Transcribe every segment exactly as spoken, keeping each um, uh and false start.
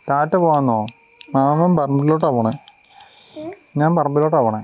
ടാറ്റ പോകാമെന്നോ? മാമൻ പറമ്പിലോട്ടാണ് പോണേ. ഞാൻ പറമ്പിലോട്ടാണ് പോണേ.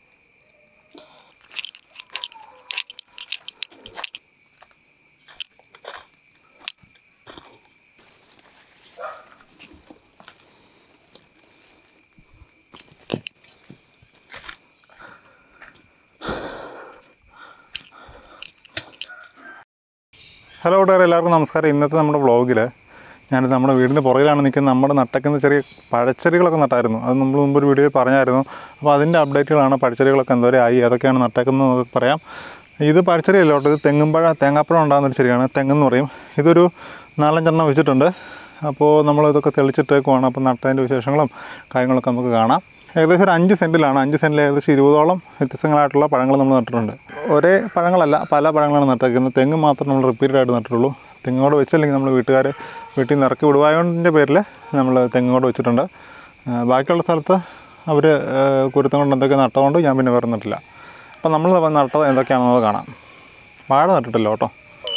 ഹലോ കൂട്ടുകാരെ, എല്ലാവർക്കും നമസ്കാരം. ഇന്നത്തെ നമ്മുടെ വ്ളോഗിൽ ഞാനിത് നമ്മുടെ വീടിൻ്റെ പുറകിലാണ് നിൽക്കുന്നത്. നമ്മുടെ നട്ടക്കുന്ന ചെറിയ പഴച്ചെടികളൊക്കെ നട്ടായിരുന്നു. അത് നമ്മൾ മുമ്പൊരു വീഡിയോയിൽ പറഞ്ഞായിരുന്നു. അപ്പോൾ അതിൻ്റെ അപ്ഡേറ്റുകളാണ്. പഴച്ചെടികളൊക്കെ എന്തോരം ആയി, അതൊക്കെയാണ് നട്ടേക്കുന്നത് എന്നൊക്കെ പറയാം. ഇത് പഴച്ചെടിയല്ല കേട്ടോ, ഇത് തെങ്ങുംപഴ തേങ്ങാപ്പഴം ഉണ്ടാകുന്നൊരു ചെടിയാണ്. തെങ്ങെന്ന് പറയും. ഇതൊരു നാലഞ്ചെണ്ണം വെച്ചിട്ടുണ്ട്. അപ്പോൾ നമ്മളിതൊക്കെ തെളിച്ചിട്ടേക്കുവാണ്. അപ്പോൾ നട്ടതിൻ്റെ വിശേഷങ്ങളും കാര്യങ്ങളൊക്കെ നമുക്ക് കാണാം. ഏകദേശം ഒരു അഞ്ച് സെൻറ്റിലാണ്. അഞ്ച് സെൻറ്റിൽ ഏകദേശം ഇരുപതോളം വ്യത്യസ്തങ്ങളായിട്ടുള്ള പഴങ്ങൾ നമ്മൾ നട്ടിട്ടുണ്ട്. ഒരേ പഴങ്ങളല്ല, പല പഴങ്ങളാണ് നട്ടേക്കുന്നത്. തെങ്ങ് മാത്രം നമ്മൾ റിപ്പീറ്റഡായിട്ട് നട്ടിട്ടുള്ളൂ. തെങ്ങോട് വെച്ചല്ലെങ്കിൽ നമ്മൾ വീട്ടുകാർ വീട്ടിൽ നിന്ന് ഇറക്കി വിടുവായതിൻ്റെ പേരിൽ നമ്മൾ തെങ്ങോട് വെച്ചിട്ടുണ്ട്. ബാക്കിയുള്ള സ്ഥലത്ത് അവർ കുരുത്തം കൊണ്ട് എന്തൊക്കെ നട്ടതുകൊണ്ട് ഞാൻ പിന്നെ വേറെ നട്ടില്ല. അപ്പം നമ്മൾ നട്ടത് എന്തൊക്കെയാണെന്നത് കാണാം. വാഴ നട്ടിട്ടില്ല കേട്ടോ.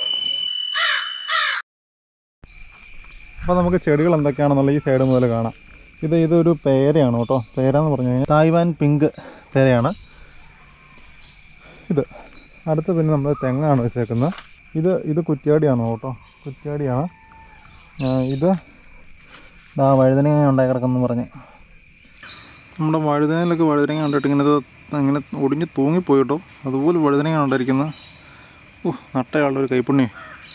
അപ്പോൾ നമുക്ക് ചെടികൾ എന്തൊക്കെയാണെന്നുള്ള ഈ സൈഡ് മുതൽ കാണാം. ഇത് ഇതൊരു പേരയാണ് കേട്ടോ. പേര എന്ന് പറഞ്ഞു കഴിഞ്ഞാൽ തായ്വാൻ പിങ്ക് പേരയാണ് ഇത്. അടുത്ത് പിന്നെ നമ്മൾ തെങ്ങാണ് വെച്ചേക്കുന്നത്. ഇത് ഇത് കുറ്റ്യാടിയാണ് കേട്ടോ, കുറ്റ്യാടിയാണ്. ഇത് ദാ വഴുതനങ്ങ ഉണ്ടായി കിടക്കുമെന്ന് പറഞ്ഞ് നമ്മുടെ വഴുതനയിലൊക്കെ വഴുതനങ്ങ കണ്ടിട്ട് ഇങ്ങനെ ഇങ്ങനെ ഒടിഞ്ഞ് തൂങ്ങിപ്പോയി കേട്ടോ. അതുപോലെ വഴുതനങ്ങ ഉണ്ടായിരിക്കുന്നത്. ഓ, നട്ടയാളുടെ ഒരു കൈപ്പുണ്യം.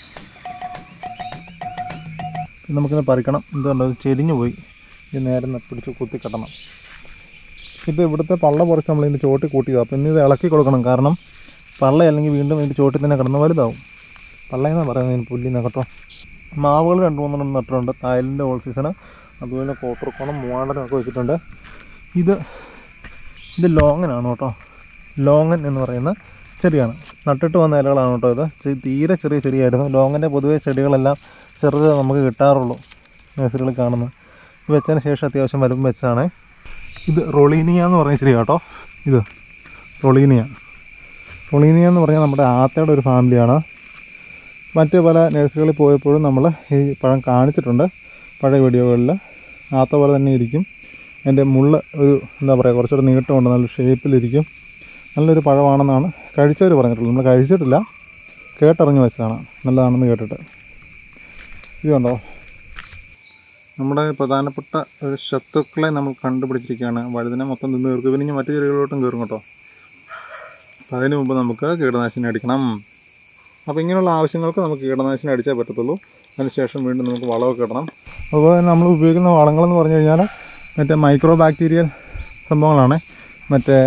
നമുക്കിത് പറിക്കണം. എന്തുകൊണ്ടത് ചെരിഞ്ഞു പോയി. ഇത് നേരെ പിടിച്ച് കുത്തി കെട്ടണം. ഇത് ഇവിടുത്തെ പള്ള പറിച്ച് നമ്മളിതിൻ്റെ ചോട്ടി കൂട്ടിയതാണ്. അപ്പോൾ ഇന്ന് ഇത് ഇളക്കി കൊടുക്കണം. കാരണം പള്ള അല്ലെങ്കിൽ വീണ്ടും ഇതിൻ്റെ ചോട്ടിൽ തന്നെ കിടന്ന് വലുതാവും. പള്ളയെന്നാണ് പറയുന്നത്, പുല്ലിന്ന് കേട്ടോ. മാവുകൾ രണ്ട് മൂന്നെണ്ണം നട്ടിട്ടുണ്ട്. തായ്ലൻഡ് ഓൾ സീസണ്, അതുപോലെ കോട്ടർക്കോണം മൂവാണ്ടനും ഒക്കെ വെച്ചിട്ടുണ്ട്. ഇത് ഇത് ലോങ്ങനാണ് കേട്ടോ. ലോങ്ങൻ എന്ന് പറയുന്ന ചെടിയാണ്. നട്ടിട്ട് വന്ന ഇലകളാണ് കേട്ടോ. ഇത് തീരെ ചെറിയ ചെടിയായിരുന്നു. ലോങ്ങൻ്റെ പൊതുവേ ചെടികളെല്ലാം ചെറുത് നമുക്ക് കിട്ടാറുള്ളൂ നഴ്സറികളിൽ കാണുന്നത്. വെച്ചതിന് ശേഷം അത്യാവശ്യം വലുപ്പം വെച്ചാണ്. ഇത് റൊളീനിയ എന്ന് പറയുന്ന ചെടി കേട്ടോ. ഇത് റൊളീനിയ റൊളീനിയ എന്ന് പറഞ്ഞാൽ നമ്മുടെ ആത്തയുടെ ഒരു ഫാമിലിയാണ്. മറ്റ് പല നഴ്സറികളിൽ പോയപ്പോഴും നമ്മൾ ഈ പഴം കാണിച്ചിട്ടുണ്ട് പഴയ വീഡിയോകളിൽ. ആത്ത പോലെ തന്നെ ഇരിക്കും. അതിൻ്റെ മുള്ള് ഒരു എന്താ പറയുക, കുറച്ചുകൂടെ നീട്ടമുണ്ട്, നല്ല ഷേപ്പിലിരിക്കും. നല്ലൊരു പഴമാണെന്നാണ് കഴിച്ചവർ പറഞ്ഞിട്ടുള്ളത്. നമ്മൾ കഴിച്ചിട്ടില്ല, കേട്ടറിഞ്ഞ് വെച്ചതാണ് നല്ലതാണെന്ന് കേട്ടിട്ട്. ഇത് കണ്ടോ, നമ്മുടെ പ്രധാനപ്പെട്ട ഒരു ശത്രുക്കളെ നമ്മൾ കണ്ടുപിടിച്ചിരിക്കുകയാണ്. വഴുതന മൊത്തം നിന്ന് കയറും. പിന്നെ മറ്റു ചെടികളിലോട്ടും കയറും കേട്ടോ. അപ്പം അതിന് മുമ്പ് നമുക്ക് കീടനാശിനി അടിക്കണം. അപ്പോൾ ഇങ്ങനെയുള്ള ആവശ്യങ്ങൾക്ക് നമുക്ക് കീടനാശിനി അടിച്ചേ പറ്റത്തുള്ളൂ. അതിനുശേഷം വീണ്ടും നമുക്ക് വളമൊക്കെ ഇടണം. അതുപോലെ തന്നെ നമ്മൾ ഉപയോഗിക്കുന്ന വളങ്ങളെന്ന് പറഞ്ഞു കഴിഞ്ഞാൽ മറ്റേ മൈക്രോ ബാക്ടീരിയൽ സംഭവങ്ങളാണ്. മറ്റേ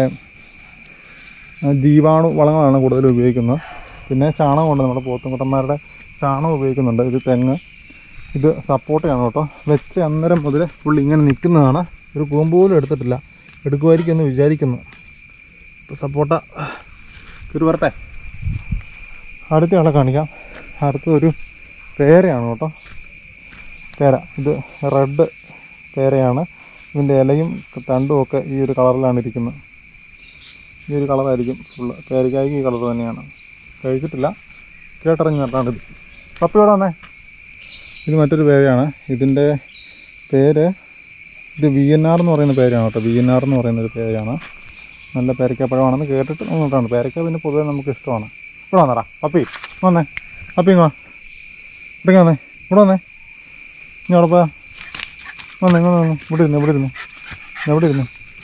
ജീവാണു വളങ്ങളാണ് കൂടുതൽ ഉപയോഗിക്കുന്നത്. പിന്നെ ചാണകമുണ്ട്, നമ്മുടെ പോത്തുംകുട്ടന്മാരുടെ ചാണകം ഉപയോഗിക്കുന്നുണ്ട്. ഇത് തെങ്ങ്, ഇത് സപ്പോർട്ടയാണ് കേട്ടോ. വെച്ച് അന്നേരം മുതൽ പുള്ളി ഇങ്ങനെ നിൽക്കുന്നതാണ്. ഒരു കൂമ്പ് പോലും എടുത്തിട്ടില്ല. എടുക്കുമായിരിക്കും എന്ന് വിചാരിക്കുന്നു. ഇപ്പോൾ സപ്പോർട്ട ഒരു വരട്ടെ. അടുത്ത ആളെ കാണിക്കാം. അടുത്തൊരു പേരയാണ് കേട്ടോ. പേര, ഇത് റെഡ് പേരയാണ്. ഇതിൻ്റെ ഇലയും തണ്ടും ഒക്കെ ഈ ഒരു കളറിലാണ് ഇരിക്കുന്നത്. ഈ ഒരു കളറായിരിക്കും ഫുള്ള്. പേരയ്ക്കായ്ക്ക് ഈ കളർ തന്നെയാണ്. കഴിച്ചിട്ടില്ല, കേട്ടറിഞ്ഞ് നട്ടാണിത്. പപ്പിയോടെ വന്നേ. ഇത് മറ്റൊരു പേരയാണ്. ഇതിൻ്റെ പേര് ഇത് വി എൻ ആർ എന്ന് പറയുന്ന പേരാണ് കേട്ടോ. വി എൻ ആർ എന്ന് പറയുന്നൊരു പേരാണ്. നല്ല പേരയ്ക്കാപ്പഴമാണെന്ന് കേട്ടിട്ട് നോട്ടാണ്. പേരയ്ക്ക പിന്നെ പൊതുവെ നമുക്ക് ഇഷ്ടമാണ്. ഇവിടെ വന്നടാ പപ്പി, വന്നേ. പപ്പി ഇങ്ങ് വാ, ഇവിടേക്ക് വന്നേ, ഇവിടെ വന്നേ. ഇനി ഉറപ്പാ വന്നേ, ഇങ്ങനെ വന്നു. ഇവിടെ ഇരുന്നു, ഇവിടെ ഇരുന്നു, എവിടെ ഇരുന്നു,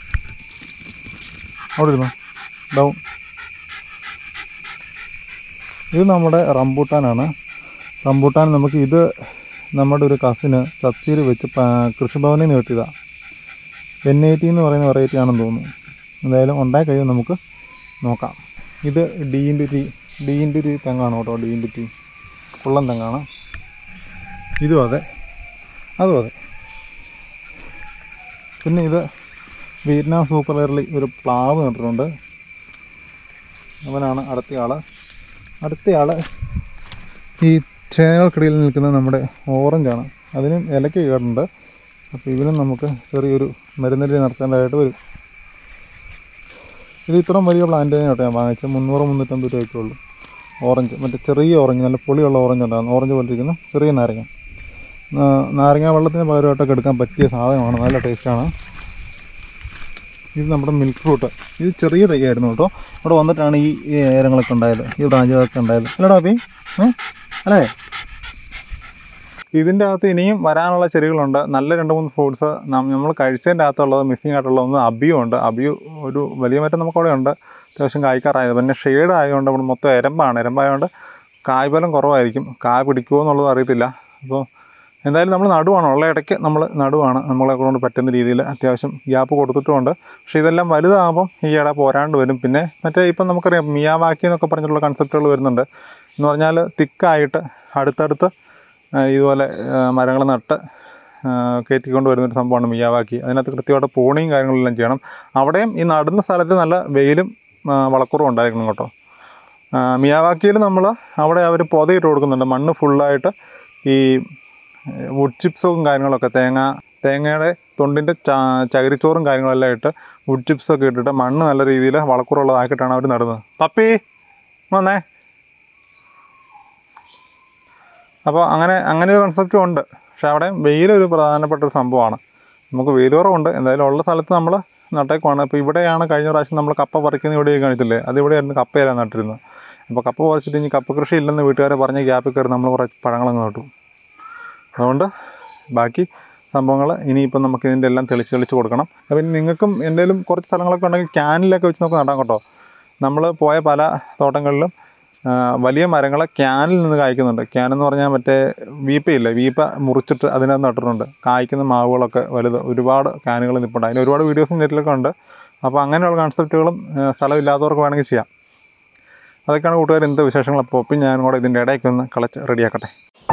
അവിടെ ഇരുന്നു. ഡൗൺ. ഇത് നമ്മുടെ റംബൂട്ടാനാണ്. റംബൂട്ടാൻ നമുക്ക് ഇത് നമ്മുടെ ഒരു കസിന് സബ്സിഡി വെച്ച് കൃഷിഭവനിൽ നിന്ന് കിട്ടിയതാണ്. എൻ എയ്റ്റി എന്ന് പറയുന്ന വെറൈറ്റി ആണെന്ന് തോന്നുന്നു. എന്തായാലും ഉണ്ടായി കഴിയുമ്പോൾ നമുക്ക് നോക്കാം. ഇത് D into T D into T തെങ്ങാണ് കേട്ടോ. ഡി ഇൻറ്റു ടി കുള്ളൻ തെങ്ങാണ്. ഇതും അതെ, അതും അതെ. പിന്നെ ഇത് വിയറ്റ്നാം സൂപ്പർ എയർലി ഒരു പ്ലാവ് നട്ടിട്ടുണ്ട്. അവനാണ് അടുത്തയാൾ. അടുത്തയാൾ ഈ ചേനകൾക്കിടയിൽ നിൽക്കുന്ന നമ്മുടെ ഓറഞ്ചാണ്. അതിനും ഇലയ്ക്ക് കേടുണ്ട്. അപ്പോൾ ഇതിനും നമുക്ക് ചെറിയൊരു മരുന്നടി നടത്തേണ്ടതായിട്ട് വരും. ഇത് ഇത്രയും വലിയ പ്ലാന്റ് തന്നെ കേട്ടോ ഞാൻ വാങ്ങിച്ചത്. മുന്നൂറ് മുന്നൂറ്റമ്പത് രൂപയ്ക്കേ ഉള്ളൂ. ഓറഞ്ച്, മറ്റേ ചെറിയ ഓറഞ്ച്, നല്ല പുളിയുള്ള ഓറഞ്ച് ഉണ്ടാകുന്നു. ഓറഞ്ച് പോലെ ഇരിക്കുന്ന ചെറിയ നാരങ്ങ. നാരങ്ങ വെള്ളത്തിന് പകരമായിട്ടൊക്കെ എടുക്കാൻ പറ്റിയ സാധനമാണ്, നല്ല ടേസ്റ്റാണ്. ഇത് നമ്മുടെ മിൽക്ക് ഫ്രൂട്ട്. ഇത് ചെറിയ തൈയായിരുന്നു കേട്ടോ. ഇവിടെ വന്നിട്ടാണ് ഈ ഏരങ്ങളൊക്കെ ഉണ്ടായത്, ഈ ബ്രാഞ്ചുകളൊക്കെ ഉണ്ടായത്. അല്ലടാ അപ്പി ഏ അല്ലേ? ഇതിൻ്റെ അകത്ത് ഇനിയും വരാനുള്ള ചെടികളുണ്ട്. നല്ല രണ്ട് മൂന്ന് ഫ്രൂട്ട്സ് നമ്മൾ കഴിച്ചതിൻ്റെ അകത്തുള്ളത് മിസ്സിങ് ആയിട്ടുള്ള ഒന്ന് അബിയു ഉണ്ട്. അബിയു ഒരു വലിയ മറ്റം നമുക്കവിടെ ഉണ്ട്, അത്യാവശ്യം കായ്ക്കാറായത്. പിന്നെ ഷെയ്ഡ് ആയതുകൊണ്ട് ഇവിടെ മൊത്തം എരമ്പാണ്. എരമ്പായതുകൊണ്ട് കായ്ഫലം കുറവായിരിക്കും. കായ പിടിക്കുമോ എന്നുള്ളത് അറിയത്തില്ല. അപ്പോൾ എന്തായാലും നമ്മൾ നടുവാണ്, ഉള്ള ഇടയ്ക്ക് നമ്മൾ നടുവാണ്, നമ്മളെ കൊണ്ട് പറ്റുന്ന രീതിയിൽ അത്യാവശ്യം ഗ്യാപ്പ് കൊടുത്തിട്ടുമുണ്ട്. പക്ഷേ ഇതെല്ലാം വലുതാകുമ്പം ഈ ഇട പോരാണ്ട് വരും. പിന്നെ മറ്റേ ഇപ്പം നമുക്കറിയാം മിയാവാക്കി എന്നൊക്കെ പറഞ്ഞിട്ടുള്ള കൺസെപ്റ്റുകൾ വരുന്നുണ്ട്. എന്ന് പറഞ്ഞാൽ തിക്കായിട്ട് അടുത്തടുത്ത് ഇതുപോലെ മരങ്ങൾ നട്ട് കയറ്റിക്കൊണ്ട് വരുന്നൊരു സംഭവമാണ് മിയാവാക്കി. അതിനകത്ത് കൃത്യമായിട്ട് പോണിയും കാര്യങ്ങളെല്ലാം ചെയ്യണം. അവിടെയും ഈ നടുന്ന സ്ഥലത്ത് നല്ല വെയിലും വളക്കുറവും ഉണ്ടായിരിക്കണം കേട്ടോ. മിയാവാക്കിയിൽ നമ്മൾ അവിടെ അവർ പൊതയിട്ട് കൊടുക്കുന്നുണ്ട്. മണ്ണ് ഫുള്ളായിട്ട് ഈ വുഡ് ചിപ്സും കാര്യങ്ങളൊക്കെ, തേങ്ങ തേങ്ങയുടെ തൊണ്ടിൻ്റെ ച ചകിരിച്ചോറും കാര്യങ്ങളെല്ലാം ഇട്ട് വുഡ് ചിപ്സൊക്കെ ഇട്ടിട്ട് മണ്ണ് നല്ല രീതിയിൽ വളക്കുറവുള്ളതാക്കിയിട്ടാണ് അവർ നടുന്നത്. പപ്പി വന്നേ. അപ്പോൾ അങ്ങനെ അങ്ങനെ ഒരു കൺസെപ്റ്റും ഉണ്ട്. പക്ഷേ അവിടെ വെയിലൊരു പ്രധാനപ്പെട്ട ഒരു സംഭവമാണ്. നമുക്ക് വെയിൽ കുറവുണ്ട്. എന്തായാലും ഉള്ള സ്ഥലത്ത് നമ്മൾ നട്ടേക്കുവാണ്. ഇപ്പോൾ ഇവിടെയാണ് കഴിഞ്ഞ പ്രാവശ്യം നമ്മൾ കപ്പ പറിക്കുന്ന ഇവിടെയൊക്കെ കാണിച്ചില്ലേ, അതിവിടെയായിരുന്നു കപ്പയെല്ലാം നട്ടിരുന്നത്. അപ്പോൾ കപ്പ പറിച്ചിട്ട് ഇനി കപ്പ കൃഷി ഇല്ലെന്ന് വീട്ടുകാരെ പറഞ്ഞ് ഗ്യാപ്പിൽ കയറി നമ്മൾ കുറച്ച് പഴങ്ങളങ്ങ് നട്ടു. അതുകൊണ്ട് ബാക്കി സംഭവങ്ങൾ ഇനിയിപ്പം നമുക്ക് ഇതിൻ്റെ എല്ലാം തെളിച്ച് തെളിച്ച് കൊടുക്കണം. അപ്പം നിങ്ങൾക്കും എന്തെങ്കിലും കുറച്ച് സ്ഥലങ്ങളൊക്കെ ഉണ്ടെങ്കിൽ ക്യാനിലൊക്കെ വെച്ച് നമുക്ക് നടാം കേട്ടോ. നമ്മൾ പോയ പല തോട്ടങ്ങളിലും വലിയ മരങ്ങൾ ക്യാനിൽ നിന്ന് കായ്ക്കുന്നുണ്ട്. ക്യാൻ എന്ന് പറഞ്ഞാൽ മറ്റേ വീപ്പയില്ലേ, വീപ്പ മുറിച്ചിട്ട് അതിനകത്ത് നട്ടിട്ടുണ്ട്. കായ്ക്കുന്ന മാവുകളൊക്കെ വലുത് ഒരുപാട് ക്യാനുകൾ നിൽപ്പുണ്ട്. അതിന് ഒരുപാട് വീഡിയോസും നെറ്റിലൊക്കെ ഉണ്ട്. അപ്പോൾ അങ്ങനെയുള്ള കൺസെപ്റ്റുകളും സ്ഥലമില്ലാത്തവർക്ക് വേണമെങ്കിൽ ചെയ്യാം. അതൊക്കെയാണ് കൂട്ടുകാർ എന്ത് വിശേഷങ്ങൾ. അപ്പോൾ ഒപ്പം ഞാനും കൂടെ ഇതിൻ്റെ ഇടയ്ക്ക് ഒന്ന് കളച്ച് റെഡിയാക്കട്ടെ.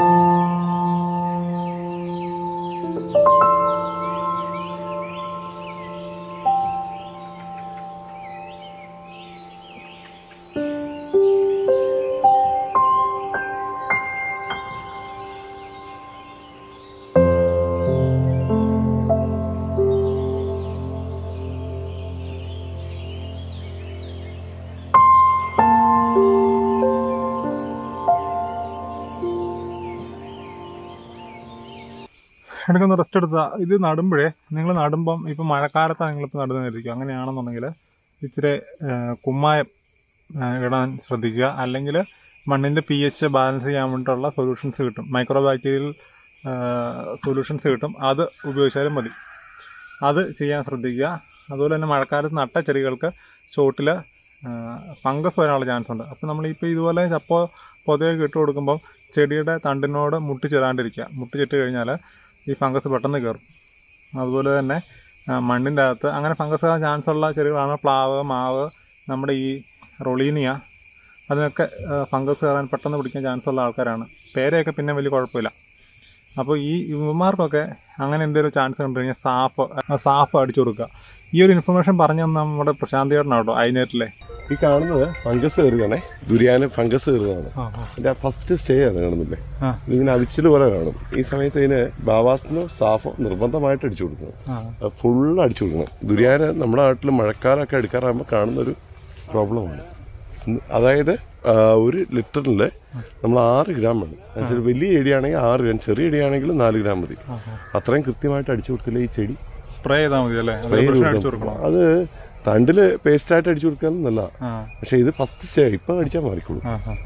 എനിക്കൊന്ന് റെസ്റ്റ് എടുത്താൽ ഇത് നടുമ്പോഴേ നിങ്ങൾ നടുമ്പം ഇപ്പോൾ മഴക്കാലത്താണ് നിങ്ങളിപ്പോൾ നടുന്നതായിരിക്കും. അങ്ങനെയാണെന്നുണ്ടെങ്കിൽ ഇച്ചിരി കുമ്മായം ഇടാൻ ശ്രദ്ധിക്കുക. അല്ലെങ്കിൽ മണ്ണിൻ്റെ പി എച്ച് ബാലൻസ് ചെയ്യാൻ വേണ്ടിയിട്ടുള്ള സൊല്യൂഷൻസ് കിട്ടും, മൈക്രോ ബാക്ടീരിയൽ സൊല്യൂഷൻസ് കിട്ടും. അത് ഉപയോഗിച്ചാലും മതി. അത് ചെയ്യാൻ ശ്രദ്ധിക്കുക. അതുപോലെ തന്നെ മഴക്കാലത്ത് നട്ട ചെടികൾക്ക് ചോട്ടിൽ ഫംഗസ് വരാനുള്ള ചാൻസ് ഉണ്ട്. അപ്പോൾ നമ്മളിപ്പോൾ ഇതുപോലെ ചപ്പോ പൊതയൊക്കെ ഇട്ട് കൊടുക്കുമ്പോൾ ചെടിയുടെ തണ്ടിനോട് മുട്ടി ചേരാണ്ടിരിക്കുക. മുട്ടി ചെട്ട് കഴിഞ്ഞാൽ ഈ ഫംഗസ് പെട്ടെന്ന് കയറും. അതുപോലെ തന്നെ മണ്ണിൻ്റെ അകത്ത് അങ്ങനെ ഫംഗസ് വരാൻ ചാൻസ് ഉള്ള ചെടികളാണ് പ്ലാവ്, മാവ്, നമ്മുടെ ഈ റൊളീനിയ. അതിനൊക്കെ ഫംഗസ് കയറാൻ പെട്ടെന്ന് പിടിക്കാൻ ചാൻസ് ഉള്ള ആൾക്കാരാണ്. പേരയൊക്കെ പിന്നെ വലിയ കുഴപ്പമില്ല. അപ്പോൾ ഈ ഇവന്മാർക്കൊക്കെ അങ്ങനെ എന്തെങ്കിലും ചാൻസ് കണ്ടു കഴിഞ്ഞാൽ സാഫ് സാഫ് അടിച്ചു കൊടുക്കുക. ഈ ഒരു ഇൻഫർമേഷൻ പറഞ്ഞു തന്നെ നമ്മുടെ പ്രശാന്തി ചേട്ടനാണ് കേട്ടോ, ഐനേറ്റിലെ. ഈ കാണുന്നത് ഫംഗസ് കയറുകയാണേ, ദുരിയാന ഫംഗസ് കയറുകയാണ്. അതിന്റെ ഫസ്റ്റ് സ്റ്റേ ആണ് കാണുന്നില്ലേ, ഇതിങ്ങനെ അവിച്ചില് പോലെ കാണും. ഈ സമയത്ത് ഇതിന് ബാവാസിനോ സാഫോ നിർബന്ധമായിട്ട് അടിച്ചു കൊടുക്കണം, ഫുള്ള് അടിച്ചു കൊടുക്കണം. ദുരിയാന നമ്മുടെ നാട്ടിൽ മഴക്കാലമൊക്കെ എടുക്കാറാകുമ്പോൾ കാണുന്നൊരു പ്രോബ്ലമാണ്. അതായത് ഒരു ലിറ്ററിൽ നമ്മൾ ആറ് ഗ്രാം വേണം. വലിയ ചെടിയാണെങ്കിൽ ആറ് ഗ്രാം, ചെറിയ ചെടിയാണെങ്കിൽ നാല് ഗ്രാം മതി. അത്രയും കൃത്യമായിട്ട് അടിച്ചു കൊടുത്തില്ല ഈ ചെടി സ്പ്രേ ചെയ്താൽ മതി അല്ലേ? അത് തണ്ടില് പേസ്റ്റ് ആയിട്ട് അടിച്ചു കൊടുക്കാൻ നല്ല, പക്ഷെ ഇത് ഫസ്റ്റ് സ്റ്റേ ഇപ്പൊ അടിച്ചാൽ മാറിക്കോളൂ.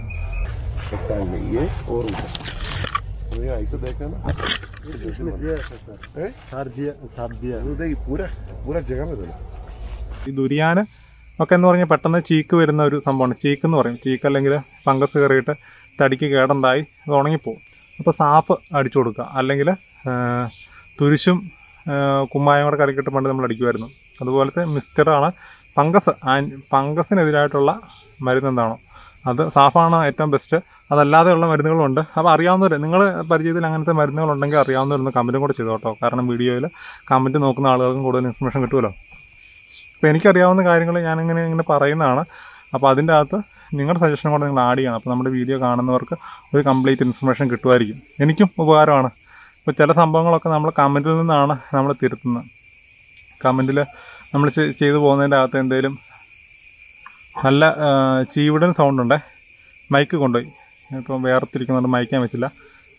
ഈ ദുരിയാന് ഒക്കെ എന്ന് പറഞ്ഞാൽ പെട്ടെന്ന് ചീക്ക് വരുന്ന ഒരു സംഭവമാണ്. ചീക്ക് എന്ന് പറയും. ചീക്ക് അല്ലെങ്കിൽ ഫംഗസ് കയറിയിട്ട് തടിക്ക് കേടുണ്ടായി അത് ഉണങ്ങിപ്പോവും. അപ്പോൾ സാഫ് അടിച്ചു കൊടുക്കുക. അല്ലെങ്കിൽ തുരിശും കുമ്മായം കൂടെ കലക്കിയിട്ട് പണ്ട് നമ്മൾ അടിക്കുമായിരുന്നു. അതുപോലത്തെ മിക്സ്ചറാണ് ഫംഗസ്. ഫംഗസിനെതിരായിട്ടുള്ള മരുന്ന് എന്താണോ അത് സാഫാണ് ഏറ്റവും ബെസ്റ്റ്. അതല്ലാതെയുള്ള മരുന്നുകളുണ്ട്. അപ്പോൾ അറിയാവുന്നവർ നിങ്ങളുടെ പരിചയത്തിൽ അങ്ങനത്തെ മരുന്നുകളുണ്ടെങ്കിൽ അറിയാവുന്നവരൊന്ന് കമൻറ്റും കൂടെ ചെയ്തു കേട്ടോ. കാരണം വീഡിയോയിൽ കമൻറ്റ് നോക്കുന്ന ആളുകൾക്കും കൂടുതൽ ഇൻഫർമേഷൻ കിട്ടുമല്ലോ. അപ്പോൾ എനിക്കറിയാവുന്ന കാര്യങ്ങൾ ഞാനിങ്ങനെ ഇങ്ങനെ പറയുന്നതാണ്. അപ്പോൾ അതിൻ്റെ അകത്ത് നിങ്ങളുടെ സജഷനും കൂടെ നിങ്ങൾ ആഡ് ചെയ്യണം. അപ്പോൾ നമ്മുടെ വീഡിയോ കാണുന്നവർക്ക് ഒരു കംപ്ലീറ്റ് ഇൻഫർമേഷൻ കിട്ടുമായിരിക്കും. എനിക്കും ഉപകാരമാണ്. ഇപ്പോൾ ചില സംഭവങ്ങളൊക്കെ നമ്മൾ കമൻറ്റിൽ നിന്നാണ് നമ്മൾ തിരുത്തുന്നത്. കമൻറ്റിൽ നമ്മൾ ചെയ്തു പോകുന്നതിൻ്റെ അകത്ത് എന്തെങ്കിലും നല്ല ചീവിടൻ സൗണ്ട് ഉണ്ടേ, മൈക്ക് കൊണ്ടുപോയി ഇപ്പം വേർതിരിക്കുന്നുണ്ട്, മൈക്കാൻ വെച്ചില്ല.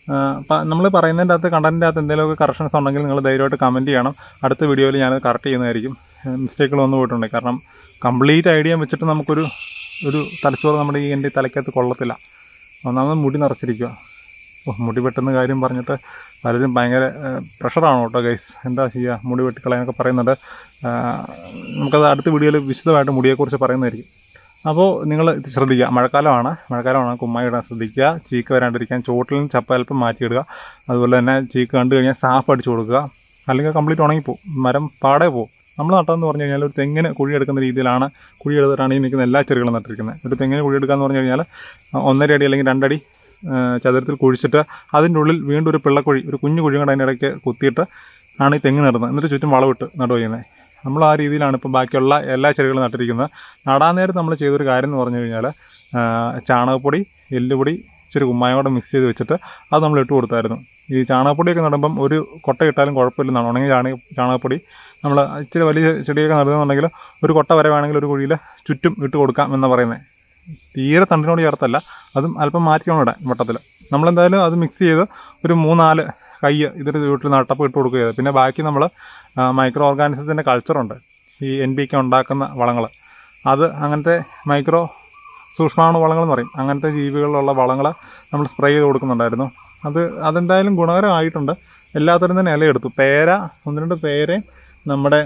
നമ്മൾ പറയുന്നതിൻ്റെ അകത്ത് കണ്ടൻറ്റിൻ്റെ അകത്ത് എന്തെങ്കിലുമൊക്കെ കറക്ഷൻസ് ഉണ്ടെങ്കിൽ നിങ്ങൾ ധൈര്യമായിട്ട് കമൻറ്റ് ചെയ്യണം. അടുത്ത വീഡിയോയിൽ ഞാനത് കറക്റ്റ് ചെയ്യുന്നതായിരിക്കും. മിസ്റ്റേക്കുകൾ വന്നു പോയിട്ടുണ്ട്. കാരണം കംപ്ലീറ്റ് ഐഡിയ വെച്ചിട്ട് നമുക്കൊരു ഒരു തലച്ചോറ് നമ്മുടെ ഈ എൻ്റെ തലയ്ക്കകത്ത് കൊള്ളത്തില്ല. ഒന്നാമത് മുടി നിറച്ചിരിക്കുക. ഓ മുടി വെട്ടുന്ന കാര്യം പറഞ്ഞിട്ട് പലരും ഭയങ്കര പ്രഷറാണ് കേട്ടോ ഗൈസ്. എന്താ ചെയ്യുക, മുടി വെട്ടിക്കളയാനൊക്കെ പറയുന്നുണ്ട്. നമുക്കത് അടുത്ത വീഡിയോയിൽ വിശദമായിട്ട് മുടിയെക്കുറിച്ച് പറയുന്നതായിരിക്കും. അപ്പോൾ നിങ്ങൾ ശ്രദ്ധിക്കുക, മഴക്കാലമാണ് മഴക്കാലമാണ് കുമ്മായി ഇടാൻ ശ്രദ്ധിക്കുക. ചീക്ക് വരാണ്ടിരിക്കാൻ ചോട്ടിൽ നിന്ന് ചപ്പ അല്പം മാറ്റിയിടുക. അതുപോലെ തന്നെ ചീക്ക് കണ്ടു കഴിഞ്ഞാൽ സാഫ് അടിച്ചു കൊടുക്കുക. അല്ലെങ്കിൽ കംപ്ലീറ്റ് ഉണങ്ങിപ്പോവും, മരം പാടെ പോവും. നമ്മൾ നട്ടതെന്ന് പറഞ്ഞു കഴിഞ്ഞാൽ ഒരു തെങ്ങിന് കുഴിയെടുക്കുന്ന രീതിയിലാണ് കുഴിയെടുത്തിട്ടാണ് ഈ നിൽക്കുന്ന എല്ലാ ചെടികളും നട്ടിരിക്കുന്നത്. ഒരു തെങ്ങിന് കുഴിയെടുക്കുക എന്ന് പറഞ്ഞു കഴിഞ്ഞാൽ ഒന്നര അടി അല്ലെങ്കിൽ രണ്ടടി ചതുരത്തിൽ കുഴിച്ചിട്ട് അതിൻ്റെ ഉള്ളിൽ വീണ്ടും ഒരു പിള്ളക്കുഴി, ഒരു കുഞ്ഞു കുഴി കൊണ്ട് അതിൻ്റെ ഇടയ്ക്ക് കുത്തിയിട്ട് ആണ് ഈ തെങ്ങ് നടുന്നത്. എന്നിട്ട് ചുറ്റും വളവിട്ട് നടുക ചെയ്യുന്നത്. നമ്മൾ ആ രീതിയിലാണ് ഇപ്പോൾ ബാക്കിയുള്ള എല്ലാ ചെടികളും നട്ടിരിക്കുന്നത്. നടാൻ നേരത്ത് നമ്മൾ ചെയ്തൊരു കാര്യം എന്ന് പറഞ്ഞു കഴിഞ്ഞാൽ ചാണകപ്പൊടി, എല്ലുപൊടി, ഇച്ചിരി കുമ്മായം കൂടെ മിക്സ് ചെയ്ത് വെച്ചിട്ട് അത് നമ്മൾ ഇട്ട് കൊടുത്തായിരുന്നു. ഈ ചാണകപ്പൊടിയൊക്കെ നടുമ്പം ഒരു കൊട്ട ഇട്ടാലും കുഴപ്പമില്ലെന്നാണ്. ഉണങ്ങിയ ചാണക ചാണകപ്പൊടി നമ്മൾ ഇച്ചിരി വലിയ ചെടിയൊക്കെ നടുന്നുണ്ടെങ്കിൽ ഒരു കൊട്ട വരെ വേണമെങ്കിൽ ഒരു കുഴിയിൽ ചുറ്റും ഇട്ട് കൊടുക്കാം എന്ന് പറയുന്നത്. തീരെ തണ്ടിനോട് ചേർത്തല്ല, അതും അല്പം മാറ്റിയാണ് ഇടാൻ വട്ടത്തിൽ. നമ്മളെന്തായാലും അത് മിക്സ് ചെയ്ത് ഒരു മൂന്നാല് കൈ ഇതിൻ്റെ വീട്ടിൽ നട്ടപ്പ് ഇട്ട് കൊടുക്കുക ചെയ്തത്. പിന്നെ ബാക്കി നമ്മൾ മൈക്രോ ഓർഗാനിസത്തിൻ്റെ കൾച്ചറുണ്ട്, ഈ എൻ പി കെ ഉണ്ടാക്കുന്ന വളങ്ങൾ. അത് അങ്ങനത്തെ മൈക്രോ സൂക്ഷ്മാണു വളങ്ങൾ എന്ന് പറയും. അങ്ങനത്തെ ജീവികളിലുള്ള വളങ്ങൾ നമ്മൾ സ്പ്രേ ചെയ്ത് കൊടുക്കുന്നുണ്ടായിരുന്നു. അത് അതെന്തായാലും ഗുണകരമായിട്ടുണ്ട്. എല്ലാത്തരം തന്നെ ഇലയെടുത്തു. പേര, ഒന്ന് രണ്ട് പേരയും നമ്മുടെ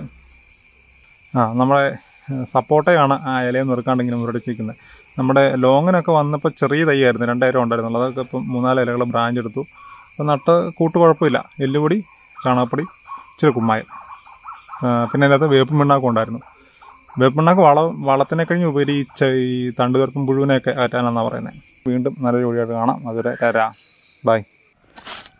ആ നമ്മുടെ സപ്പോട്ടയാണ് ആ ഇലയും നുറുക്കാണ്ടിങ്ങനെ മുരടിച്ചിരിക്കുന്നത്. നമ്മുടെ ലോങ്ങനൊക്കെ വന്നപ്പോൾ ചെറിയ തൈയായിരുന്നു, രണ്ടായിരം ഉണ്ടായിരുന്നുള്ളൂ. അതൊക്കെ ഇപ്പം മൂന്നാല് ഇലകൾ ബ്രാഞ്ച് എടുത്തു. അപ്പം നട്ട് കൂട്ട് കുഴപ്പമില്ല. എല്ലുപൊടി, ചാണകപ്പൊടി, ഇച്ചിരി കുമ്മായം, പിന്നെ അതിനകത്ത് വേപ്പും പിണ്ണാക്കും ഉണ്ടായിരുന്നു. വേപ്പും പിണ്ണാക്ക് വളം വളത്തിനെ കഴിഞ്ഞ് ഉപരി ഈ തണ്ടുതീർപ്പും പുഴുവിനെയൊക്കെ അകറ്റാനാണെന്നാണ് പറയുന്നത്. വീണ്ടും നല്ലൊരു വീഡിയോ ആയിട്ട് കാണാം. അതുവരെ തരാം. ബൈ.